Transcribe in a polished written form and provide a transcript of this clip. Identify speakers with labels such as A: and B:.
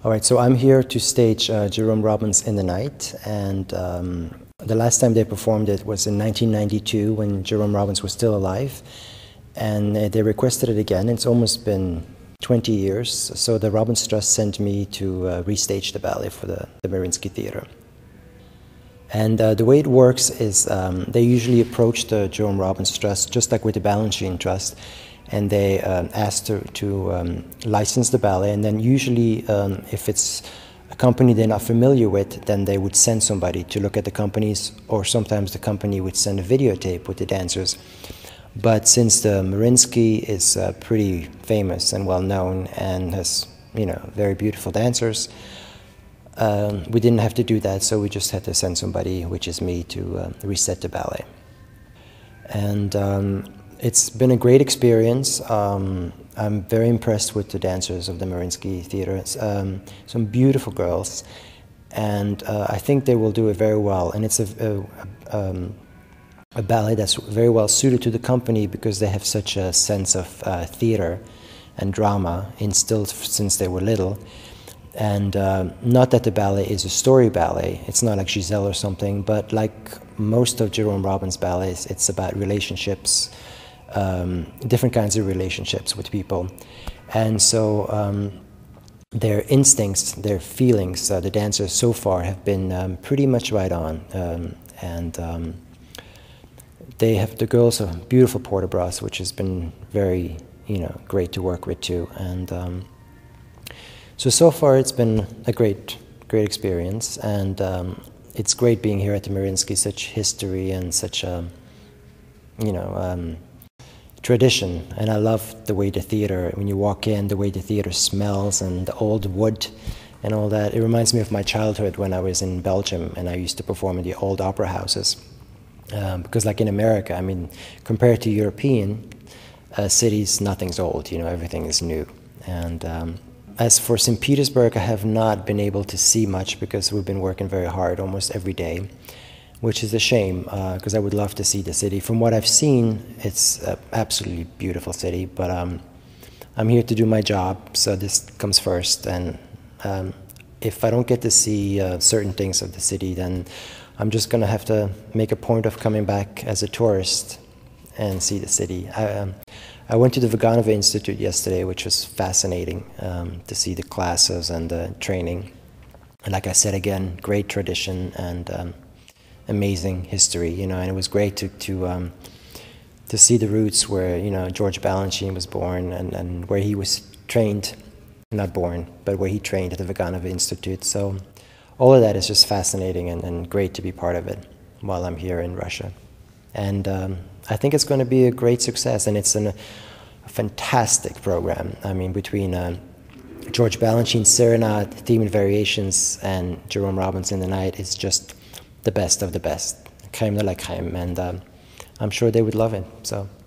A: All right, so I'm here to stage Jerome Robbins in the Night, and the last time they performed it was in 1992 when Jerome Robbins was still alive, and they requested it again. It's almost been 20 years, so the Robbins Trust sent me to restage the ballet for the Mariinsky Theater. And the way it works is they usually approach the Jerome Robbins Trust, just like with the Balanchine Trust, and they ask to license the ballet, and then usually if it's a company they're not familiar with, then they would send somebody to look at the companies, or sometimes the company would send a videotape with the dancers. But since the Mariinsky is pretty famous and well known and has, you know, very beautiful dancers, we didn't have to do that, so we just had to send somebody, which is me, to reset the ballet. And it's been a great experience. I'm very impressed with the dancers of the Mariinsky Theater. Some beautiful girls, and I think they will do it very well. And it's a ballet that's very well suited to the company because they have such a sense of theater and drama instilled since they were little. And not that the ballet is a story ballet, it's not like Giselle or something, but like most of Jerome Robbins' ballets, it's about relationships, different kinds of relationships with people. And so their instincts, their feelings, the dancers so far have been pretty much right on. They have, the girls have beautiful port de bras, which has been very, you know, great to work with too. And so far it's been a great experience, and it's great being here at the Mariinsky, such history and such a, you know, tradition. And I love the way the theater, when you walk in, the way the theater smells and the old wood and all that. It reminds me of my childhood when I was in Belgium and I used to perform in the old opera houses. Because like in America, I mean, compared to European cities, nothing's old, you know, everything is new. And as for St. Petersburg, I have not been able to see much because we've been working very hard almost every day, which is a shame because I would love to see the city. From what I've seen, it's an absolutely beautiful city, but I'm here to do my job, so this comes first. And if I don't get to see certain things of the city, then I'm just going to have to make a point of coming back as a tourist and see the city. I went to the Vaganova Institute yesterday, which was fascinating to see the classes and the training. And like I said again, great tradition and amazing history, you know. And it was great to see the roots where, you know, George Balanchine was born and where he was trained, not born, but where he trained at the Vaganova Institute. So all of that is just fascinating and great to be part of it while I'm here in Russia. And I think it's going to be a great success, and it's a fantastic program. I mean, between George Balanchine's Serenade, Theme and Variations, and Jerome Robbins in the Night, it's just the best of the best. Crème de la crème, and I'm sure they would love it. So